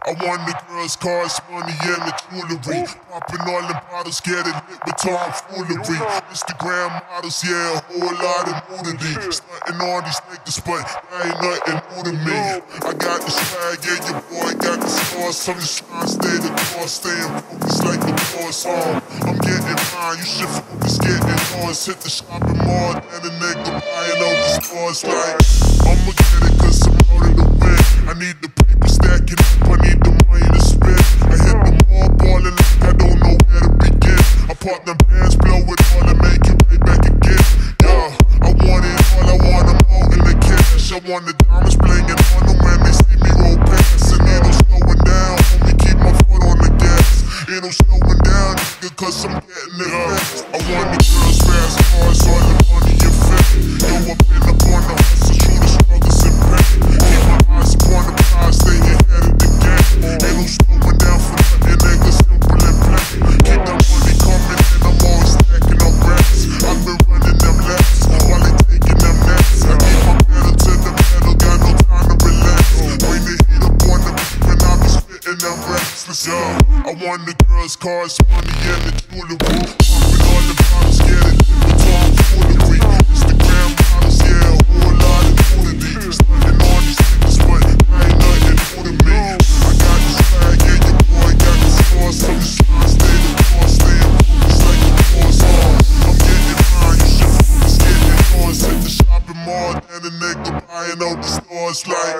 I want the girls, cars, money, and the jewelry. Popping all the bottles, getting lit with tomfoolery. Instagram models, yeah, a whole lot of nudity. Stunting on these niggas, but that ain't nothing new to me. I got the swag, yeah, your boy got the scars. I'm just trying to stay the course, staying focused like the boss on. I'm getting mine, you should focus, getting yours. Hit the shopping mall, and a nigga buying all the stores. Like, I'ma get it, cause I'm out of the win. I need the paper stacking up, I need the money to spend. I hit the mall ballin' like I don't know where to begin. I pop them bands, blow it all and make it right back again. Yeah, I want it all, I want them all in the cash. I want the diamonds blingin' on them when they see me roll past. And ain't no slowing down, homie, keep my foot on the gas. Ain't no slowing down, nigga, cause I'm getting it fast. I want the girls, fast cars, all the money and fat. Yo, I've been up on the hustle, through the struggles and pain. Keep my eyes upon the prize, stay ahead of the game. Ain't no slowing down for nothing, nigga, simple and plain. Keep that money coming and I'm always stacking up racks. I've been running them laps while they taking them naps. I keep my pedal to the metal, got no time to relax. Bring the heat up on the beat when I be spitting them raps. Listen, I want the girls, cars, money, and the jewelry. Popping all the bottles, get it with tomfoolery. Instagram models, yeah, a whole lot of nudity. Stunting on these niggas, but that ain't nothing new to me. I got the swag, yeah, your boy got the scars. I'm just trying to stay the course, staying focused like the boss on. I'm getting mine, you should focus, getting yours. Hit the shopping mall, and a nigga buying out the stores like.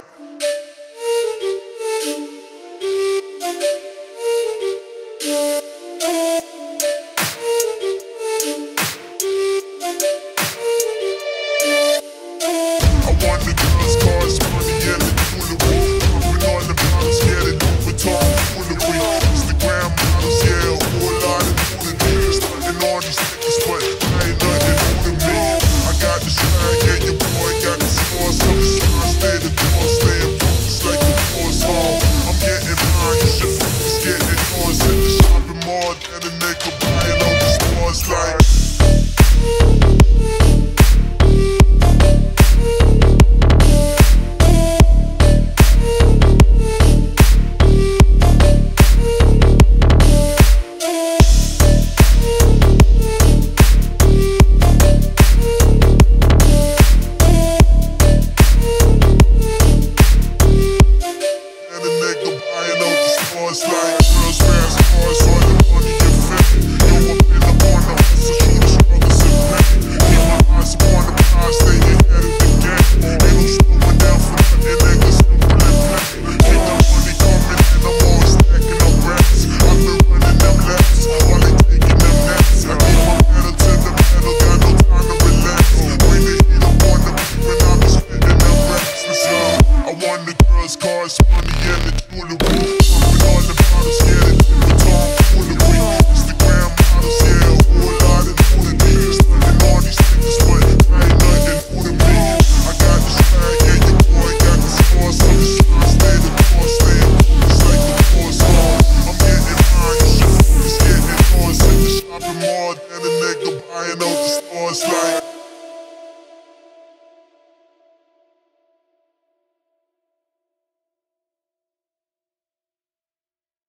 Cars, money, and the jewelry. Popping all the bottles, get it with tomfoolery. Instagram models, yeah, a whole lot of nudity. Stunting on these niggas, but that ain't nothing new to me. I got the swag, yeah, your boy got the scars. I'm just trying to stay the course, staying focused like the boss on. I'm getting mine, you should focus, getting yours. Hit the shopping mall, and a nigga buying out the stores like.